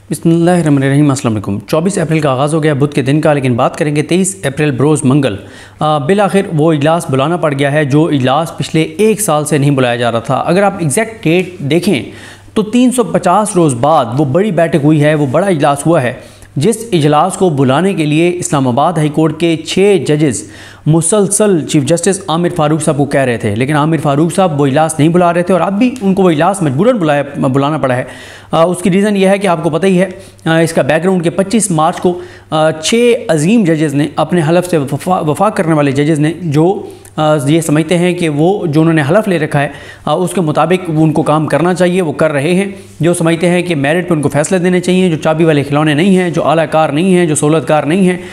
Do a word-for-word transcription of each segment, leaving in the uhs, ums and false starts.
बिस्मिल्लाहिर्रहमानिर्रहीम। अस्सलाम वालेकुम। चौबीस अप्रैल का आगाज़ हो गया बुध के दिन का, लेकिन बात करेंगे तेईस अप्रैल बरोज़ मंगल। बिलाखिर वो इजलास बुलाना पड़ गया है जो इजलास पिछले एक साल से नहीं बुलाया जा रहा था। अगर आप एग्जैक्ट डेट देखें तो तीन सौ पचास रोज़ बाद वो बड़ी बैठक हुई है, वो बड़ा इजलास हुआ है, जिस इजलास को बुलाने के लिए इस्लामाबाद हाई कोर्ट के छः जजेस मुसलसल चीफ जस्टिस आमिर फ़ारूक साहब को कह रहे थे, लेकिन आमिर फ़ारूक साहब वो इजलास नहीं बुला रहे थे और अब भी उनको वो इजलास मजबूरन बुलाया बुलाना पड़ा है। आ, उसकी रीज़न यह है कि आपको पता ही है, आ, इसका बैकग्राउंड के पच्चीस मार्च को छः अजीम जजेस ने, अपने हलफ से वफा वफाक करने वाले जजेस ने, जो ये समझते हैं कि वो जो उन्होंने हलफ ले रखा है उसके मुताबिक उनको काम करना चाहिए, वो कर रहे हैं। जो समझते हैं कि मेरिट पर उनको फैसले देने चाहिए, जो चाबी वाले खिलौने नहीं हैं, जो आलाकार नहीं हैं, जो सहूलतकार नहीं हैं,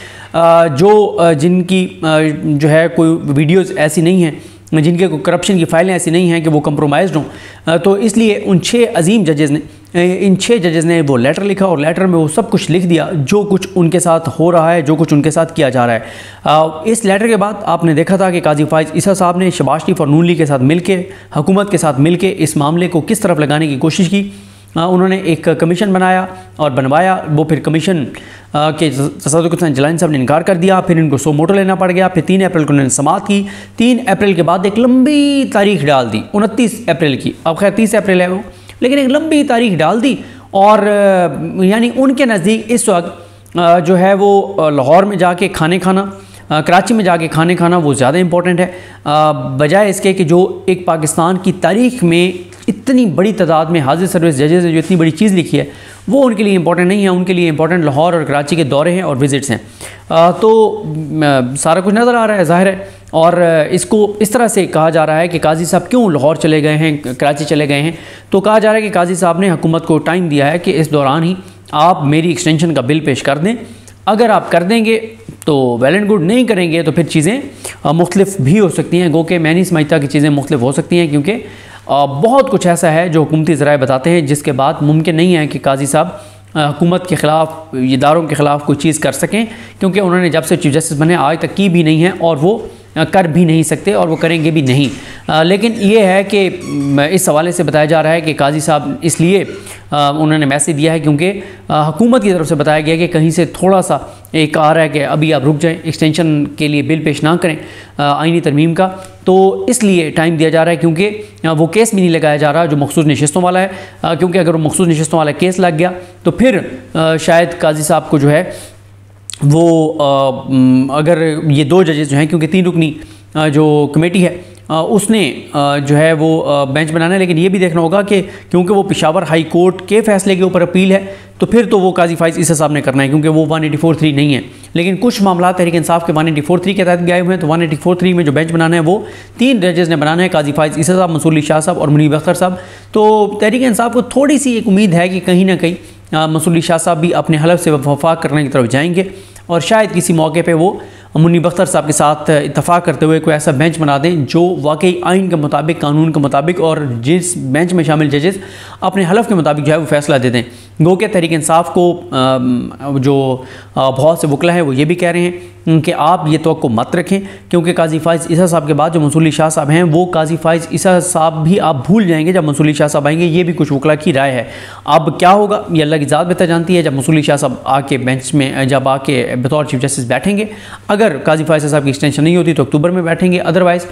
जो जिनकी जो है कोई वीडियोज़ ऐसी नहीं हैं, जिनके को करप्शन की फाइलें ऐसी नहीं हैं कि वो कंप्रोमाइज़्ड हों। तो इसलिए उन छः अजीम जजेस ने इन छः जजेस ने वो लेटर लिखा और लेटर में वो सब कुछ लिख दिया जो कुछ उनके साथ हो रहा है, जो कुछ उनके साथ किया जा रहा है। इस लेटर के बाद आपने देखा था कि काजी फाइज ईसा साहब ने शहबाज शरीफ और नून लीग के साथ मिलकर, हुकूमत के साथ मिलकर इस मामले को किस तरफ लगाने की कोशिश की। उन्होंने एक कमीशन बनाया और बनवाया, वो फिर कमीशन के सदर हुसैन जिलानी साहब ने इनकार कर दिया, फिर इनको सो मोटो लेना पड़ गया। फिर तीन अप्रैल को उन्होंने समाअत की। तीन अप्रैल के बाद एक लंबी तारीख डाल दी, उनतीस अप्रैल की। अब खैर तीस अप्रैल है वो, लेकिन एक लंबी तारीख डाल दी और यानी उनके नज़दीक इस वक्त जो है वो लाहौर में जाके खाने खाना, कराची में जाके खाने खाना वो ज़्यादा इम्पोर्टेंट है, बजाय इसके कि जो एक पाकिस्तान की तारीख़ में इतनी बड़ी तादाद में हाजिर सर्विस जजेस ने जो इतनी बड़ी चीज़ लिखी है वो उनके लिए इम्पोर्टेंट नहीं है। उनके लिए इम्पोर्टेंट लाहौर और कराची के दौरे हैं और विज़िट्स हैं। तो सारा कुछ नज़र आ रहा है, ज़ाहिर है। और इसको इस तरह से कहा जा रहा है कि काजी साहब क्यों लाहौर चले गए हैं, कराची चले गए हैं। तो कहा जा रहा है कि काजी साहब ने हुकूमत को टाइम दिया है कि इस दौरान ही आप मेरी एक्सटेंशन का बिल पेश कर दें। अगर आप कर देंगे तो वेल एंड गुड, नहीं करेंगे तो फिर चीज़ें मुख्तलिफ भी हो सकती हैं। गो के मैं नहीं समझता कि चीज़ें मुख्तलिफ हो सकती हैं, क्योंकि बहुत कुछ ऐसा है जो हुकूमती ज़राए बताते हैं जिसके बाद मुमकिन नहीं है कि काजी साहब हुकूमत के ख़िलाफ़, इदारों के ख़िलाफ़ कोई चीज़ कर सकें, क्योंकि उन्होंने जब से चीफ जस्टिस बने आज तक की भी नहीं है और वो कर भी नहीं सकते और वो करेंगे भी नहीं। आ, लेकिन ये है कि इस हवाले से बताया जा रहा है कि काजी साहब इसलिए आ, उन्होंने मैसेज दिया है क्योंकि हुकूमत की तरफ से बताया गया कि कहीं से थोड़ा सा एक आ रहा है कि अभी आप रुक जाएं, एक्सटेंशन के लिए बिल पेश ना करें आईनी तरमीम का। तो इसलिए टाइम दिया जा रहा है क्योंकि वो केस भी नहीं लगाया जा रहा जो मखसूस नशस्तों वाला है, क्योंकि अगर वो मखसूस नशस्तों वाला केस लग गया तो फिर आ, शायद काजी साहब को जो है वो आ, अगर ये दो जजेस जो हैं, क्योंकि तीन रुकनी जो कमेटी है उसने जो है वो बेंच बनाना है, लेकिन ये भी देखना होगा कि क्योंकि वो पेशावर हाई कोर्ट के फैसले के ऊपर अपील है तो फिर तो वो काजी फाइज ईसा साहब ने करना है, क्योंकि वो वन एटी फोर थ्री नहीं है। लेकिन कुछ मामला तहरीक इंसाफ के वन एटी फोर थ्री के तहत भी आए हुए हैं, तो वन एटी फोर थ्री में जो बेंच बनाना है वो तीन जजेस ने बनाना है, काजी फाइज ईसा साहब, मंसूर अली शाह साहब और मुनीब अख्तर साहब। तो तहरीक इंसाफ को थोड़ी सी एक उम्मीद है कि कहीं ना कहीं मंसूर अली शाह साहब भी अपने हलफ से वफाक करने की तरफ जाएंगे और शायद किसी मौके पर वो मुनीब अख्तर साहब के साथ इत्तफाक करते हुए कोई ऐसा बेंच बना दें जो वाकई आइन के मुताबिक, कानून के मुताबिक, और जिस बेंच में शामिल जजेस अपने हलफ के मुताबिक जो है वो फैसला दे दें। गो के तहरीक इंसाफ को जो बहुत से वकला हैं वो ये भी कह रहे हैं कि आप ये तवक्को मत रखें, क्योंकि काजी फाइज ईसा साहब के बाद जो मंसूर अली शाह साहब हैं वो काजी फाइज ईसा साहब भी आप भूल जाएंगे जब मंसूर अली शाह साहब आएंगे। ये भी कुछ वकला की राय है। अब क्या होगा ये अल्लाह की ज़ात बेहतर जानती है। जब मंसूर अली शाह साहब आके बेंच में जब आके बतौर चीफ जस्टिस बैठेंगे, अगर काजी फाइज साहब की एक्सटेंशन नहीं होती तो अक्टूबर में बैठेंगे, अदरवाइज़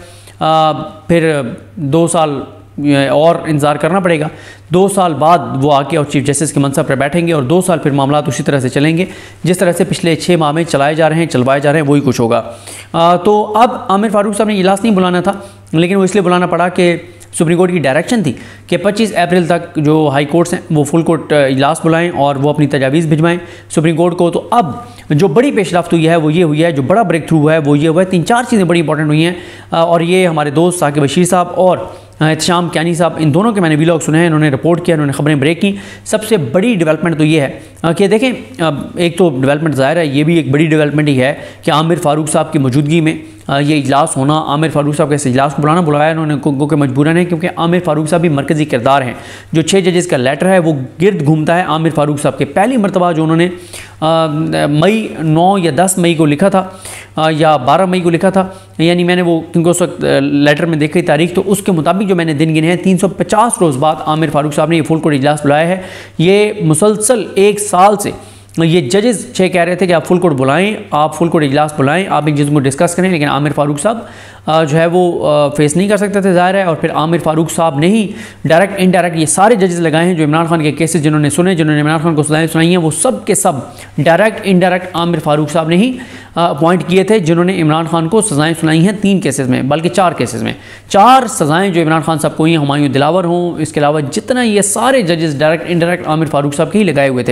फिर दो साल और इंतज़ार करना पड़ेगा। दो साल बाद वो आके और चीफ जस्टिस के मनसब पर बैठेंगे और दो साल फिर मामला उसी तरह से चलेंगे जिस तरह से पिछले छः माह में चलाए जा रहे हैं, चलवाए जा रहे हैं, वही कुछ होगा। आ, तो अब आमिर फ़ारूक साहब ने इजलास नहीं बुलाना था, लेकिन वो इसलिए बुलाना पड़ा कि सुप्रीम कोर्ट की डायरेक्शन थी कि पच्चीस अप्रैल तक जो हाई कोर्ट्स हैं वो फुल कोर्ट इजलास बुलाएं और वो अपनी तजावीज़ भिजवाएं सुप्रीम कोर्ट को। तो अब जो बड़ी पेशरफ्त हुई है वो ये हुई है, जो बड़ा ब्रेक थ्रू हुआ है वो ये हुआ है, तीन चार चीज़ें बड़ी इंपॉर्टेंट हुई हैं और ये हमारे दोस्त साकिब बशीर साहब और एहतशाम कियानी साहब, इन दोनों के मैंने वीलॉग सुने हैं, इन्होंने रिपोर्ट किया, इन्होंने खबरें ब्रेक की। सबसे बड़ी डेवलपमेंट तो ये है कि देखें, एक तो डेवलपमेंट ज़ाहिर है, ये भी एक बड़ी डेवलपमेंट ही है कि आमिर फ़ारूक साहब की मौजूदगी में ये इजलास होना, आमिर फ़ारूक साहब के इस इजलास को बुलाना बुलाया इन्होंने गो के मजबूरन है, क्योंकि आमिर फ़ारूक साहब भी मरकज़ी किरदार हैं। जो छः जजेस का लेटर है वो गिर्द घूमता है आमिर फ़ारूक साहब के। पहली मरतबा जो उन्होंने मई नौ या दस मई को लिखा था आ, या बारह मई को लिखा था, यानी मैंने वो क्योंकि उस वक्त लेटर में देखी तारीख, तो उसके मुताबिक जो मैंने दिन गिने हैं तीन सौ पचास रोज़ बाद आमिर फारूक साहब ने ये फुल कोर्ट इजलास बुलाया है। ये मुसलसल एक साल से ये जजेस छः कह रहे थे कि आप फुल कोर्ट बुलाएं, आप फुल कोर्ट इजलास बुलाएं, आप इन चीज़ों को डिस्कस करें, लेकिन आमिर फारूक साहब जो है वो फेस नहीं कर सकते थे, ज़ाहिर है। और फिर आमिर फारूक साहब ने ही डायरेक्ट इनडायरेक्ट ये सारे जजेस लगाए हैं जो इमरान खान के केसेस जिन्होंने सुने, जिन्होंने इमरान खान को सजाएं सुनाई हैं, वो सब के सब डायरेक्ट इनडायरेक्ट आमिर फारूक साहब ने ही अपॉइंट किए थे, जिन्होंने इमरान खान को सजाएं सुनाई हैं तीन केसेस में, बल्कि चार केसेस में। चार सजाएं जो इमरान खान साहब को हुई हैं, हुमायूं दिलावर हों, इसके अलावा जितना ये सारे जजेस डायरेक्ट इनडायरेक्ट आमिर फारूक साहब के ही लगाए हुए थे।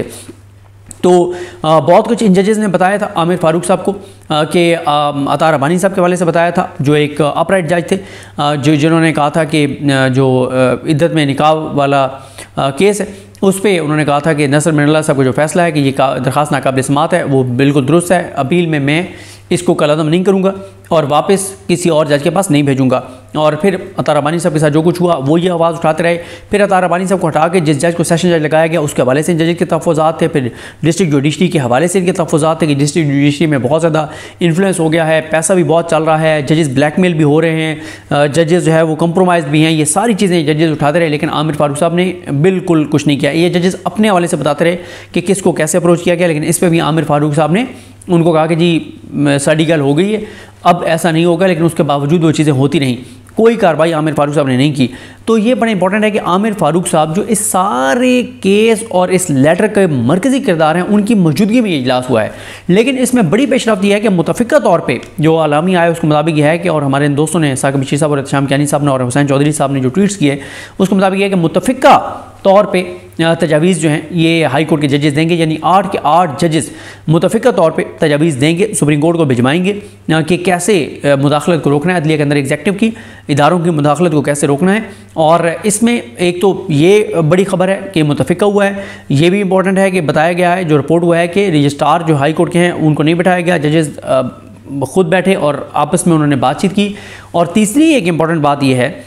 तो आ, बहुत कुछ इन जजेस ने बताया था आमिर फारूक साहब को कि अतार रबानी साहब के वाले से बताया था, जो एक अपराइट जज थे, आ, जो जिन्होंने कहा था कि जो इद्दत में निकाह वाला आ, केस है उस पर उन्होंने कहा था कि नसर मिनल्ला साहब का जो फैसला है कि ये दरख्वास्त नाकाबिल समात है वो बिल्कुल दुरुस्त है, अपील में मैं इसको कलअदम नहीं करूँगा और वापस किसी और जज के पास नहीं भेजूँगा। और फिर अतार रबानी साहब के साथ जो कुछ हुआ वो ये आवाज़ उठाते रहे। फिर अतार रबानी साहब को हटा के जिस जज को सेशन जज लगाया गया उसके हवाले से इन जज के तहफ़्फ़ुज़ात थे। फिर डिस्ट्रिक्ट जुडिशरी के हवाले से इनके तहफ़्फ़ुज़ात थे कि डिस्ट्रिक्ट जुडिशरी में बहुत ज़्यादा इन्फ्लुएंस हो गया है, पैसा भी बहुत चल रहा है, जजेस ब्लैकमेल भी हो रहे हैं, जजेस जो है वो कंप्रोमाइज़ भी हैं, ये सारी चीज़ें जजेस उठाते रहे। लेकिन आमिर फारूक साहब ने बिल्कुल कुछ नहीं किया। ये जजेस अपने हवाले से बताते रहे कि किसको कैसे अप्रोच किया गया, लेकिन इस पर भी आमिर फारूक साहब ने उनको कहा कि जी साड़ी गल हो गई है, अब ऐसा नहीं होगा। लेकिन उसके बावजूद वो चीज़ें होती नहीं, कोई कार्रवाई आमिर फारूक साहब ने नहीं की। तो ये बड़ा इंपॉर्टेंट है कि आमिर फारूक साहब जो इस सारे केस और इस लेटर के मरकज़ी किरदार हैं, उनकी मौजूदगी में ये इजलास हुआ है। लेकिन इसमें बड़ी पेशरफ्त यह है कि मुतफ़िका तौर पर जो आलामी आया उसके मुताबिक यह है कि, और हमारे इन दोस्तों ने साकिब बशीर साहब और एहतशाम कियानी साहब ने और हुसैन चौधरी साहब ने जो ट्वीट्स किए उसके मुताबिक यह है कि मुतफ़िका तौर पे तजावीज़ जो हैं ये हाई कोर्ट के जजेस देंगे, यानी आठ के आठ जजेस मुतफ़िका तौर पे तजावीज़ देंगे, सुप्रीम कोर्ट को भिजवाएंगे कि कैसे मुदाखलत को रोकना है, अदलिया के अंदर एग्जेक्टिव की इदारों की मुदाखलत को कैसे रोकना है। और इसमें एक तो ये बड़ी खबर है कि मुतफ़िका हुआ है, ये भी इंपॉर्टेंट है कि बताया गया है, जो रिपोर्ट हुआ है कि रजिस्ट्रार जो हाई कोर्ट के हैं उनको नहीं बैठाया गया, जजेस ख़ुद बैठे और आपस में उन्होंने बातचीत की। और तीसरी एक इम्पॉर्टेंट बात यह है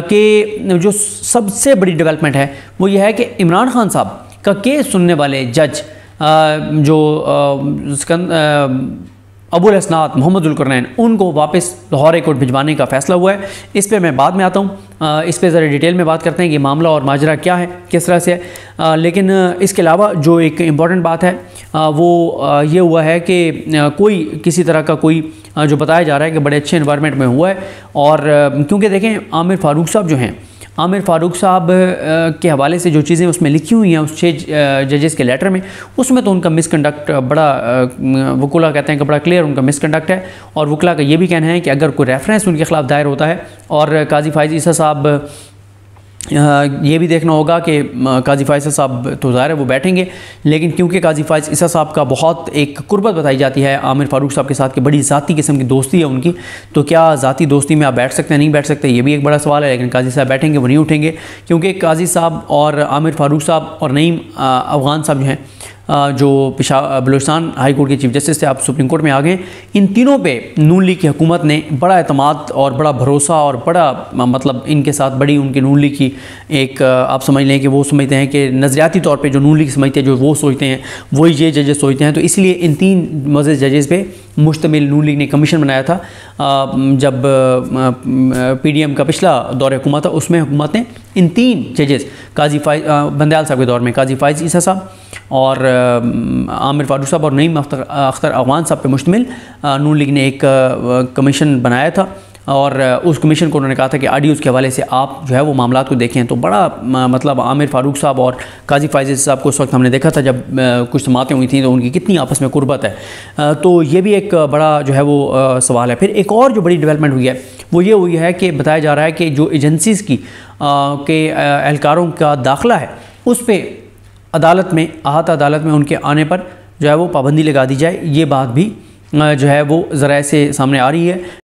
कि जो सबसे बड़ी डेवलपमेंट है वो ये है कि इमरान खान साहब का केस सुनने वाले जज जो अबुल हसनात मोहम्मद जुल्करनैन, उनको वापस लाहौर हाई कोर्ट भिजवाने का फ़ैसला हुआ है। इस पर मैं बाद में आता हूँ, इस पर ज़रा डिटेल में बात करते हैं कि मामला और माजरा क्या है, किस तरह से है। लेकिन इसके अलावा जो एक इम्पॉर्टेंट बात है वो ये हुआ है कि कोई किसी तरह का कोई जो बताया जा रहा है कि बड़े अच्छे इन्वायरमेंट में हुआ है। और क्योंकि देखें आमिर फारूक साहब जो हैं, आमिर फारूक साहब के हवाले से जो चीज़ें उसमें लिखी हुई हैं उस छः जजेस के लेटर में, उसमें तो उनका मिसकंडक्ट बड़ा, वकुला कहते हैं कि बड़ा क्लियर उनका मिसकंडक्ट है। और वकुला का ये भी कहना है कि अगर कोई रेफरेंस उनके ख़िलाफ़ दायर होता है, और काजी फाइज़ ईसा साहब ये भी देखना होगा कि काजी फाइज़ साहब तो ज़ाहिर है वो बैठेंगे, लेकिन क्योंकि काजी फाइज़ ईसा साहब का बहुत एक कुर्बत बताई जाती है आमिर फारूक साहब के साथ कि बड़ी ज़ाती किस्म की दोस्ती है उनकी, तो क्या ज़ाती दोस्ती में आप बैठ सकते हैं, नहीं बैठ सकते, ये भी एक बड़ा सवाल है। लेकिन काजी साहब बैठेंगे, वो नहीं उठेंगे, क्योंकि काजी साहब और आमिर फारूक साहब और नईम अफ़गान साहब जो हैं जो पेशा बलूचिस्तान हाई कोर्ट के चीफ जस्टिस थे, आप सुप्रीम कोर्ट में आ गए। इन तीनों पे नून लीग की हुकूमत ने बड़ा एतमाद और बड़ा भरोसा और बड़ा मतलब इनके साथ बड़ी उनकी नून लीग की एक आप समझ लें कि वो समझते हैं कि नज़रियाती तौर पे जो नून लीग समझते हैं, जो वो सोचते हैं वही ये जजेस सोचते हैं। तो इसलिए इन तीन मज़ीद जजेस पे मुश्तमिल नून लीग ने कमीशन बनाया था। जब पी डी एम का पिछला दौर हुकूमत था उसमें हुकूमत ने इन तीन जजेस काजी फाइज बंदयाल साहब के दौर में काजी फाइज़ ईसा साहब और आमिर फारूक साहब और नईम अख्तर अख्तर अफ़गान साहब पे मुश्तमिल नून लीग ने एक कमीशन बनाया था। और उस कमीशन को उन्होंने कहा था कि ऑडियोज़ के हवाले से आप जो है वो मामला को देखें। तो बड़ा मतलब आमिर फारूक साहब और काजी फाइज़ साहब को उस वक्त हमने देखा था जब कुछ समातें हुई थी तो उनकी कितनी आपस में कुर्बत है। तो ये भी एक बड़ा जो है वो सवाल है। फिर एक और जो बड़ी डेवलपमेंट हुई है वो ये हुई है कि बताया जा रहा है कि जो एजेंसीज़ की के एहलकारों का दाखिला है उस पर अदालत में अहाता अदालत में उनके आने पर जो है वो पाबंदी लगा दी जाए। ये बात भी जो है वो ज़रा से सामने आ रही है।